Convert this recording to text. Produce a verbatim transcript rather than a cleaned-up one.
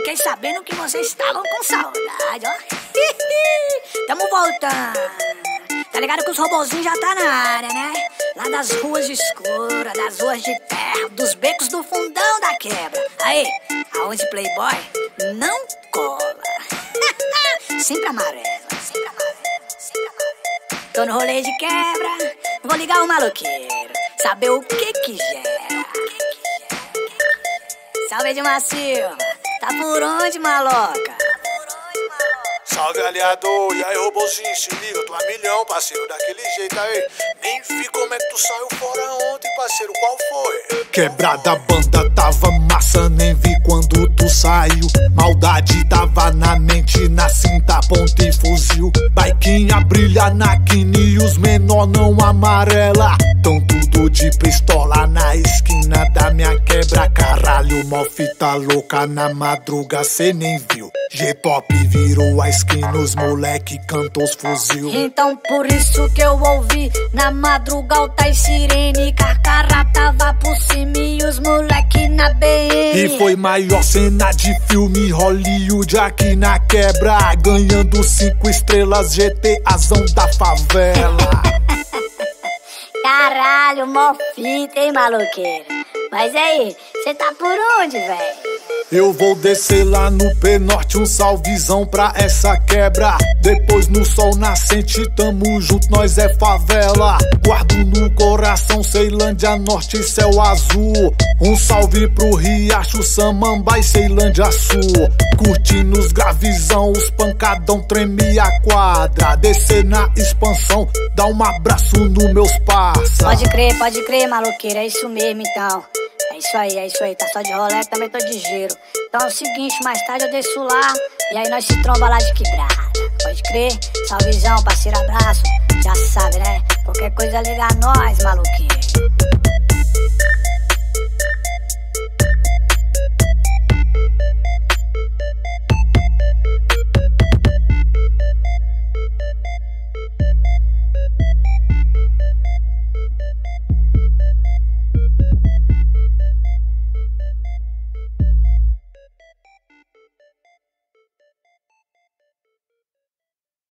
Fiquei sabendo que vocês estavam com saudade, ó. Tamo voltando. Tá ligado que os robozinhos já tá na área, né? Lá das ruas escuras, das ruas de terra, dos becos do fundão da quebra. Aí, aonde Playboy não cola. Sempre amarelo, sempre amarelo, sempre amarelo. Tô no rolê de quebra, vou ligar o maloqueiro, saber o que que gera. Salve de macio, tá por onde, maloca? Salve, aliado, e aí, robozinho, se liga, tu é milhão, parceiro, daquele jeito aí. Nem vi como é que tu saiu fora ontem, parceiro, qual foi? Quebrada a banda tava massa, nem vi quando tu saiu. Maldade tava na mente, na cinta, ponta e fuzil. Baiquinha brilha na quine e os menor não amarela. Tão tudo de pistola na esquina da minha quebra. Caralho, mó fita louca na madruga, cê nem viu. G-Top virou a esquina, os moleque cantou os fuzil. Então por isso que eu ouvi na madruga alta e sirene. Carcará tava por cima e os moleque na B M. E foi maior cena de filme Hollywood aqui na quebra, ganhando cinco estrelas G T Azão da favela. Caralho, mó fita, hein, maloqueiro? Mas aí, cê tá por onde, velho? Eu vou descer lá no P-Norte, um salvezão pra essa quebra. Depois no sol nascente, tamo junto, nós é favela. Guardo no coração Ceilândia Norte e céu azul. Um salve pro Riacho, Samambaia e Ceilândia Sul. Curtindo os gravizão, os pancadão treme a quadra. Descer na expansão, dá um abraço nos meus parça. Pode crer, pode crer, maloqueiro, é isso mesmo então. É isso aí, é isso aí, tá só de rolê, também tô de giro. Então é o seguinte, mais tarde eu desço lá e aí nós se tromba lá de quebrada. Pode crer? Salvezão, parceiro, abraço. Já sabe, né? Qualquer coisa liga a nós, maluquinho.